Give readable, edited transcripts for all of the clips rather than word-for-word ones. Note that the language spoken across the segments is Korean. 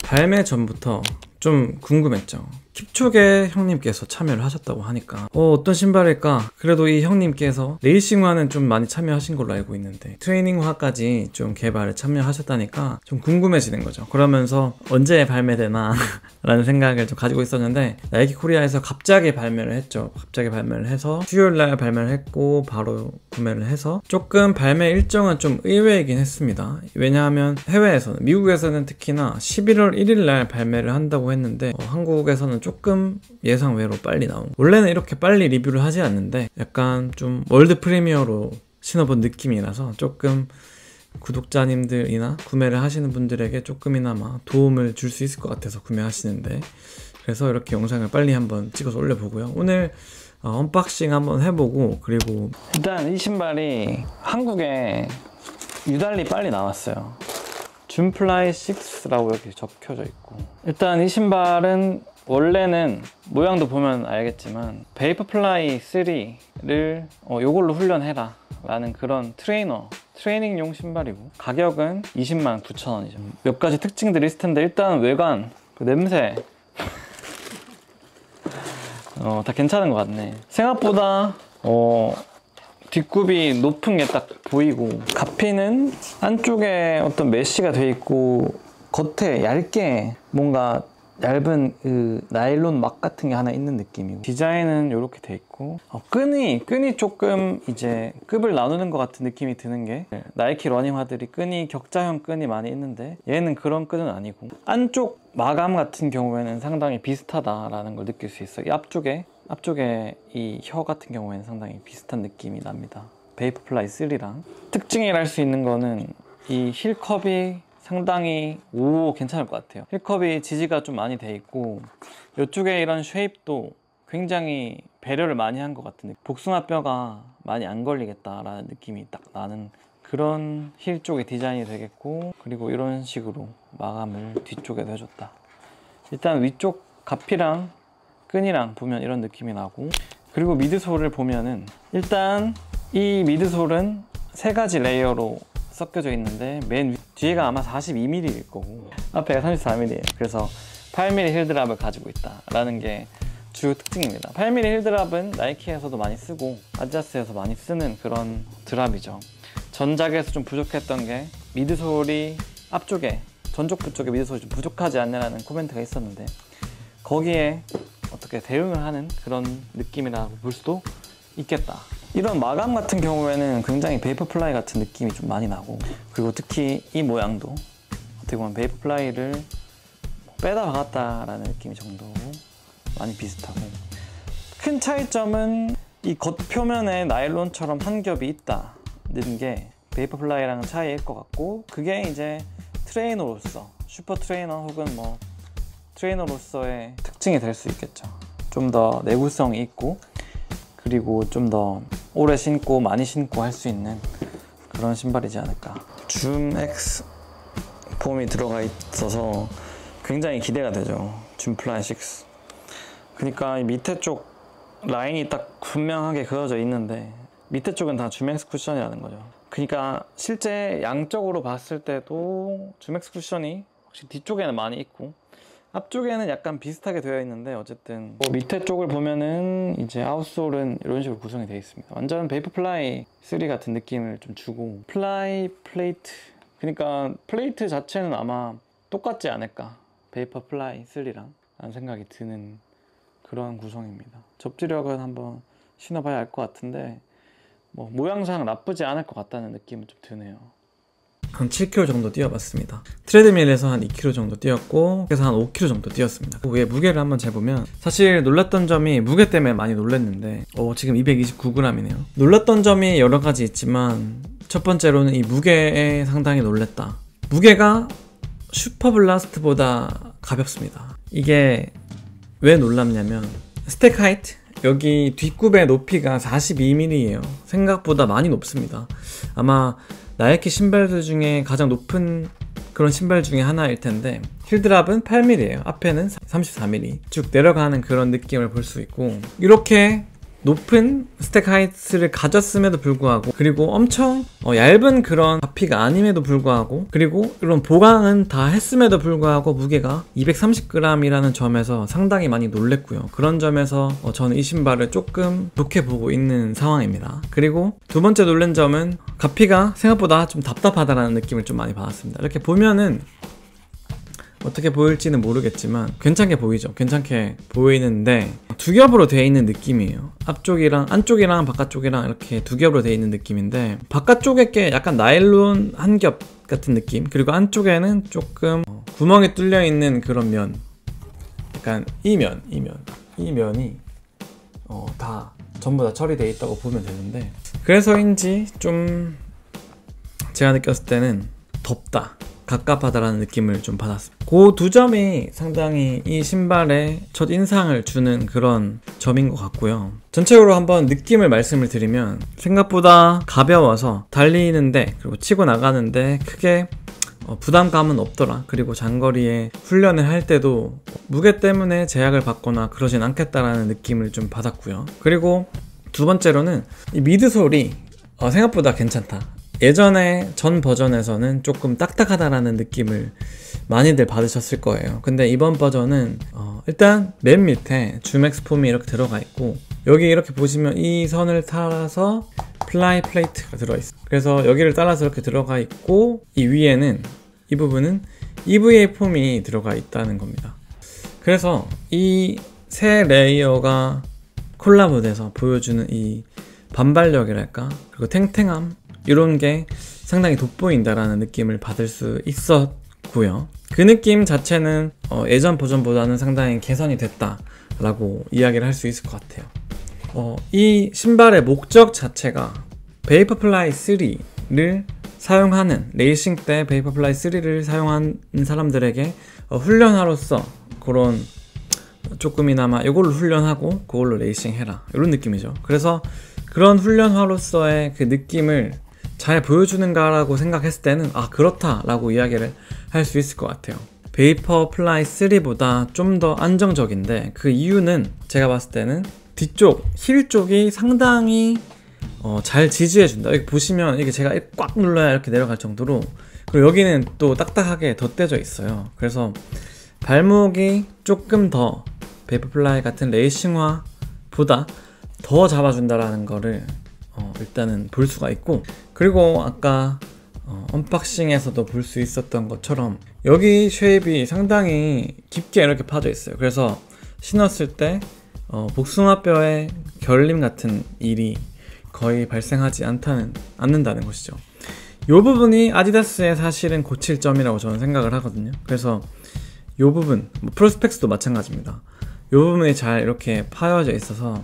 발매 전부터 좀 궁금했죠. 킵초게 형님께서 참여를 하셨다고 하니까 어떤 신발일까? 그래도 이 형님께서 레이싱화는 좀 많이 참여하신 걸로 알고 있는데 트레이닝화까지 좀 개발에 참여하셨다니까 좀 궁금해지는 거죠. 그러면서 언제 발매되나 라는 생각을 좀 가지고 있었는데 나이키 코리아에서 갑자기 발매를 했죠. 갑자기 발매를 해서 수요일날 발매를 했고 바로 구매를 해서 조금 발매 일정은 좀 의외이긴 했습니다. 왜냐하면 해외에서는, 미국에서는 특히나 11월 1일날 발매를 한다고 했는데 한국에서는 조금 예상외로 빨리 나온, 원래는 이렇게 빨리 리뷰를 하지 않는데 약간 좀 월드 프리미어로 신어본 느낌이라서 조금 구독자님들이나 구매를 하시는 분들에게 조금이나마 도움을 줄 수 있을 것 같아서 구매하시는데, 그래서 이렇게 영상을 빨리 한번 찍어서 올려보고요. 오늘 언박싱 한번 해보고, 그리고 일단 이 신발이 한국에 유달리 빨리 나왔어요. 줌플라이 6라고 이렇게 적혀져 있고, 일단 이 신발은 원래는 모양도 보면 알겠지만 베이퍼플라이 3를 요걸로 훈련해라 라는 그런 트레이닝용 신발이고, 가격은 209,000원이죠. 몇 가지 특징들이 있을 텐데, 일단 외관, 그 냄새 다 괜찮은 것 같네. 생각보다 뒷굽이 높은 게 딱 보이고, 가피는 안쪽에 어떤 메쉬가 돼 있고 겉에 얇게 뭔가 얇은 그 나일론 막 같은 게 하나 있는 느낌이고, 디자인은 이렇게 돼 있고, 끈이 조금 이제 급을 나누는 것 같은 느낌이 드는 게, 나이키 러닝화들이 격자형 끈이 많이 있는데 얘는 그런 끈은 아니고, 안쪽 마감 같은 경우에는 상당히 비슷하다라는 걸 느낄 수 있어요. 이 앞쪽에 이 혀 같은 경우에는 상당히 비슷한 느낌이 납니다. 베이퍼플라이 3랑 특징이라 할 수 있는 거는 이 힐컵이 상당히 괜찮을 것 같아요. 힐컵이 지지가 좀 많이 돼 있고, 이쪽에 이런 쉐입도 굉장히 배려를 많이 한 것 같은 느낌. 복숭아뼈가 많이 안 걸리겠다라는 느낌이 딱 나는 그런 힐 쪽의 디자인이 되겠고, 그리고 이런 식으로 마감을 뒤쪽에도 해줬다. 일단 위쪽 가피랑 끈이랑 보면 이런 느낌이 나고, 그리고 미드솔을 보면은 일단 이 미드솔은 세 가지 레이어로 섞여져 있는데, 맨 뒤에가 아마 42mm일 거고 앞에가 34mm예요. 그래서 8mm 힐드랍을 가지고 있다라는 게 주요 특징입니다. 8mm 힐드랍은 나이키에서도 많이 쓰고 아디다스에서 많이 쓰는 그런 드랍이죠. 전작에서 좀 부족했던 게 미드솔이 앞쪽에, 전족부 쪽에 미드솔이 좀 부족하지 않냐라는 코멘트가 있었는데, 거기에 어떻게 대응을 하는 그런 느낌이라고 볼 수도 있겠다. 이런 마감 같은 경우에는 굉장히 베이퍼플라이 같은 느낌이 좀 많이 나고, 그리고 특히 이 모양도 어떻게 보면 베이퍼플라이를 빼다 박았다라는 느낌이 정도로 많이 비슷하고, 큰 차이점은 이 겉표면에 나일론처럼 한 겹이 있다는 게 베이퍼플라이랑은 차이일 것 같고, 그게 이제 트레이너로서, 슈퍼 트레이너 혹은 뭐 트레이너로서의 특징이 될 수 있겠죠. 좀 더 내구성이 있고, 그리고 좀 더 오래 신고 많이 신고 할 수 있는 그런 신발이지 않을까. 줌 X 폼이 들어가 있어서 굉장히 기대가 되죠. 줌 플라이 6. 그러니까 이 밑에 쪽 라인이 딱 분명하게 그어져 있는데, 밑에 쪽은 다 줌 X 쿠션이라는 거죠. 그러니까 실제 양적으로 봤을 때도 줌 X 쿠션이 확실히 뒤쪽에는 많이 있고 앞쪽에는 약간 비슷하게 되어 있는데, 어쨌든 밑에 쪽을 보면은 이제 아웃솔은 이런 식으로 구성이 되어 있습니다. 완전 베이퍼플라이 3 같은 느낌을 좀 주고, 플라이 플레이트, 그러니까 플레이트 자체는 아마 똑같지 않을까, 베이퍼플라이 3랑 라는 생각이 드는 그런 구성입니다. 접지력은 한번 신어봐야 알 것 같은데, 뭐 모양상 나쁘지 않을 것 같다는 느낌은 좀 드네요. 한 7km 정도 뛰어봤습니다. 트레드밀에서 한 2km 정도 뛰었고, 그래서 한 5km 정도 뛰었습니다. 그 외에 무게를 한번 재보면, 사실 놀랐던 점이 무게 때문에 많이 놀랐는데 지금 229g이네요. 놀랐던 점이 여러 가지 있지만, 첫 번째로는 이 무게에 상당히 놀랐다. 무게가 슈퍼블라스트보다 가볍습니다. 이게 왜 놀랍냐면, 스택 하이트, 여기 뒷굽의 높이가 42mm예요. 생각보다 많이 높습니다. 아마 나이키 신발들 중에 가장 높은 그런 신발 중에 하나일 텐데, 힐드랍은 8mm예요. 앞에는 34mm. 쭉 내려가는 그런 느낌을 볼 수 있고, 이렇게 높은 스택 하이트를 가졌음에도 불구하고, 그리고 엄청 얇은 그런 바피가 아님에도 불구하고, 그리고 이런 보강은 다 했음에도 불구하고 무게가 230g이라는 점에서 상당히 많이 놀랬고요. 그런 점에서 저는 이 신발을 조금 좋게 보고 있는 상황입니다. 그리고 두 번째 놀란 점은 가피가 생각보다 좀 답답하다라는 느낌을 좀 많이 받았습니다. 이렇게 보면은 어떻게 보일지는 모르겠지만 괜찮게 보이죠. 괜찮게 보이는데 두 겹으로 되어 있는 느낌이에요. 앞쪽이랑 안쪽이랑 바깥쪽이랑 이렇게 두 겹으로 되어 있는 느낌인데, 바깥쪽에 게 약간 나일론 한 겹 같은 느낌, 그리고 안쪽에는 조금 구멍이 뚫려 있는 그런 면, 약간 이 면이 다 전부 다 처리되어 있다고 보면 되는데, 그래서인지 좀 제가 느꼈을 때는 덥다, 갑갑하다라는 느낌을 좀 받았습니다. 그 두 점이 상당히 이 신발에 첫 인상을 주는 그런 점인 것 같고요. 전체적으로 한번 느낌을 말씀을 드리면, 생각보다 가벼워서 달리는데, 그리고 치고 나가는데 크게 부담감은 없더라. 그리고 장거리에 훈련을 할 때도 무게 때문에 제약을 받거나 그러진 않겠다라는 느낌을 좀 받았고요. 그리고 두 번째로는 이 미드솔이 생각보다 괜찮다. 예전에 전 버전에서는 조금 딱딱하다라는 느낌을 많이들 받으셨을 거예요. 근데 이번 버전은 일단 맨 밑에 주맥스 폼이 이렇게 들어가 있고, 여기 이렇게 보시면 이 선을 따라서 플라이 플레이트가 들어있어요. 그래서 여기를 따라서 이렇게 들어가 있고, 이 위에는 이 부분은 EVA 폼이 들어가 있다는 겁니다. 그래서 이 세 레이어가 콜라보돼서 보여주는 이 반발력이랄까, 그리고 탱탱함, 이런 게 상당히 돋보인다라는 느낌을 받을 수 있었고요. 그 느낌 자체는 예전 버전보다는 상당히 개선이 됐다라고 이야기를 할 수 있을 것 같아요. 이 신발의 목적 자체가 베이퍼플라이 3를 사용하는, 레이싱 때 베이퍼플라이 3를 사용하는 사람들에게 훈련하로서 그런 조금이나마 이걸로 훈련하고 그걸로 레이싱 해라, 이런 느낌이죠. 그래서 그런 훈련화로서의 그 느낌을 잘 보여주는가라고 생각했을 때는 그렇다 라고 이야기를 할 수 있을 것 같아요. 베이퍼플라이 3보다 좀 더 안정적인데, 그 이유는 제가 봤을 때는 뒤쪽 힐 쪽이 상당히 잘 지지해준다. 여기 보시면 이게 제가 꽉 눌러야 이렇게 내려갈 정도로, 그리고 여기는 또 딱딱하게 덧대져 있어요. 그래서 발목이 조금 더 베이퍼플라이 같은 레이싱화보다 더 잡아준다라는 거를 일단은 볼 수가 있고, 그리고 아까 언박싱에서도 볼 수 있었던 것처럼 여기 쉐입이 상당히 깊게 이렇게 파져 있어요. 그래서 신었을 때 복숭아뼈의 결림 같은 일이 거의 발생하지 않는다는 것이죠. 이 부분이 아디다스의 사실은 고칠 점이라고 저는 생각을 하거든요. 그래서 이 부분, 프로스펙스도 마찬가지입니다. 이 부분이 잘 이렇게 파여져 있어서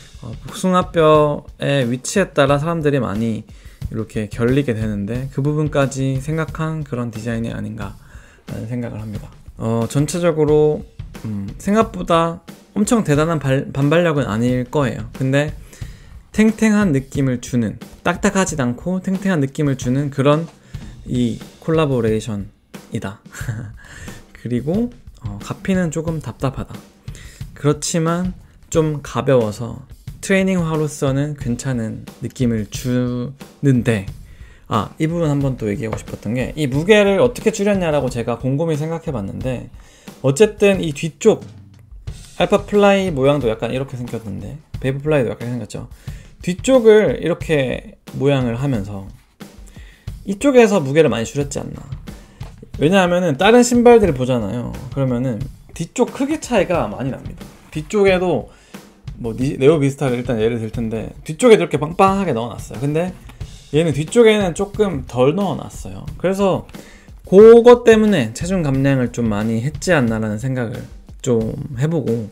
복숭아뼈의 위치에 따라 사람들이 많이 이렇게 결리게 되는데, 그 부분까지 생각한 그런 디자인이 아닌가 라는 생각을 합니다. 전체적으로 생각보다 엄청 대단한 반발력은 아닐 거예요. 근데 탱탱한 느낌을 주는, 딱딱하지 않고 탱탱한 느낌을 주는 그런 이 콜라보레이션이다. 그리고 가피는 조금 답답하다. 그렇지만 좀 가벼워서 트레이닝화로서는 괜찮은 느낌을 주는데, 이 부분 한번 또 얘기하고 싶었던 게, 이 무게를 어떻게 줄였냐라고 제가 곰곰이 생각해 봤는데, 어쨌든 이 뒤쪽 알파 플라이 모양도 약간 이렇게 생겼는데, 베이퍼 플라이도 약간 생겼죠. 뒤쪽을 이렇게 모양을 하면서 이쪽에서 무게를 많이 줄였지 않나. 왜냐하면은 다른 신발들을 보잖아요. 그러면은 뒤쪽 크기 차이가 많이 납니다. 뒤쪽에도 뭐 네오 비스타를 일단 예를 들 텐데, 뒤쪽에도 이렇게 빵빵하게 넣어놨어요. 근데 얘는 뒤쪽에는 조금 덜 넣어놨어요. 그래서 그것 때문에 체중 감량을 좀 많이 했지 않나라는 생각을 좀 해보고,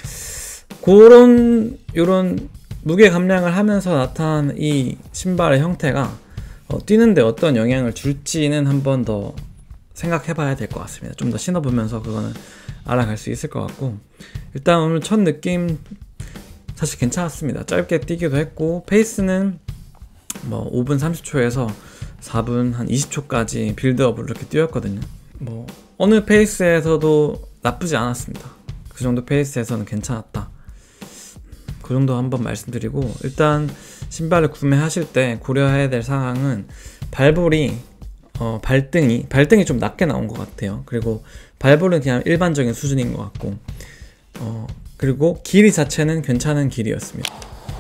요런 무게 감량을 하면서 나타난 이 신발의 형태가 뛰는데 어떤 영향을 줄지는 한 번 더 생각해봐야 될 것 같습니다. 좀 더 신어보면서 그거는 알아갈 수 있을 것 같고, 일단 오늘 첫 느낌 사실 괜찮았습니다. 짧게 뛰기도 했고, 페이스는 뭐 5분 30초에서 4분 한 20초까지 빌드업을 이렇게 뛰었거든요. 뭐 어느 페이스에서도 나쁘지 않았습니다. 그 정도 페이스에서는 괜찮았다. 그 정도 한번 말씀드리고, 일단 신발을 구매하실 때 고려해야 될 사항은 발볼이 발등이 좀 낮게 나온 것 같아요. 그리고 발볼은 그냥 일반적인 수준인 것 같고, 그리고 길이 자체는 괜찮은 길이었습니다.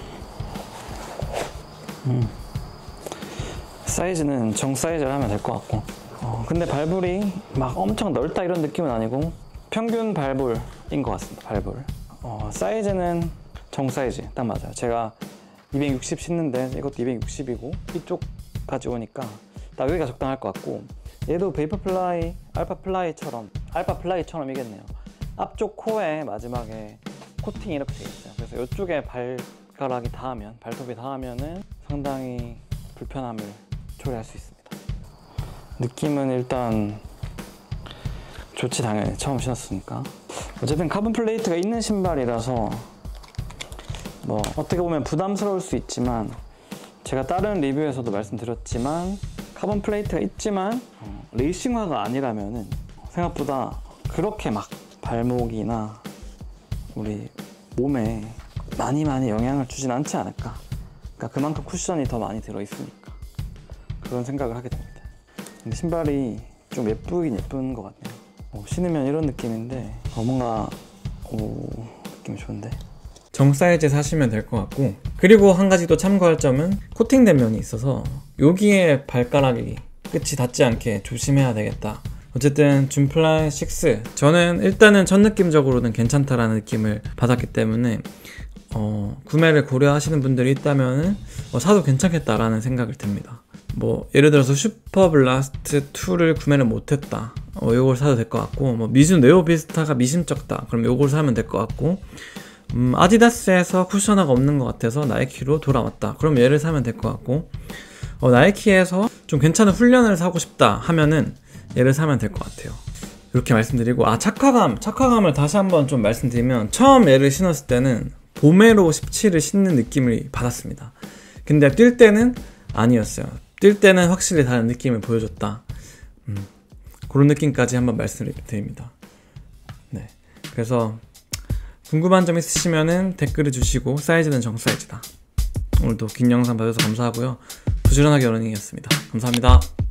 사이즈는 정 사이즈를 하면 될 것 같고, 근데 발볼이 막 엄청 넓다 이런 느낌은 아니고 평균 발볼인 것 같습니다. 발볼. 사이즈는 정 사이즈 딱 맞아요. 제가 260 신는데 이것도 260이고 이쪽까지 오니까 딱 여기가 적당할 것 같고, 얘도 베이퍼플라이, 알파플라이처럼이겠네요. 앞쪽 코에 마지막에 코팅이 이렇게 되어 있어요. 그래서 이쪽에 발가락이 닿으면, 발톱이 닿으면은 상당히 불편함을 초래할 수 있습니다. 느낌은 일단 좋지, 당연히 처음 신었으니까. 어쨌든 카본 플레이트가 있는 신발이라서 뭐 어떻게 보면 부담스러울 수 있지만, 제가 다른 리뷰에서도 말씀드렸지만 카본 플레이트가 있지만 레이싱화가 아니라면은 생각보다 그렇게 막 발목이나 우리 몸에 많이 영향을 주진 않지 않을까. 그러니까 그만큼 쿠션이 더 많이 들어있으니까 그런 생각을 하게 됩니다. 근데 신발이 좀 예쁘긴 예쁜 것 같네요. 신으면 이런 느낌인데 뭔가 느낌이 좋은데. 정 사이즈 사시면 될 것 같고, 그리고 한 가지 또 참고할 점은 코팅된 면이 있어서 여기에 발가락이 끝이 닿지 않게 조심해야 되겠다. 어쨌든 준플라이 6, 저는 일단은 첫 느낌적으로는 괜찮다라는 느낌을 받았기 때문에 구매를 고려하시는 분들이 있다면은 사도 괜찮겠다라는 생각이 듭니다. 뭐 예를 들어서 슈퍼블라스트 2를 구매를 못했다, 요걸 사도 될 것 같고, 뭐 미준 네오비스타가 미심쩍다, 그럼 요걸 사면 될 것 같고, 아디다스에서 쿠셔너가 없는 것 같아서 나이키로 돌아왔다, 그럼 얘를 사면 될 것 같고, 나이키에서 좀 괜찮은 훈련을 사고 싶다 하면은 얘를 사면 될 것 같아요. 이렇게 말씀드리고, 착화감을 다시 한번 좀 말씀드리면, 처음 얘를 신었을 때는 보메로 17을 신는 느낌을 받았습니다. 근데 뛸 때는 아니었어요. 뛸 때는 확실히 다른 느낌을 보여줬다. 그런 느낌까지 한번 말씀드립니다. 네, 그래서 궁금한 점 있으시면은 댓글을 주시고, 사이즈는 정 사이즈다. 오늘도 긴 영상 봐주셔서 감사하고요. 부지런하게 러닝이었습니다. 감사합니다.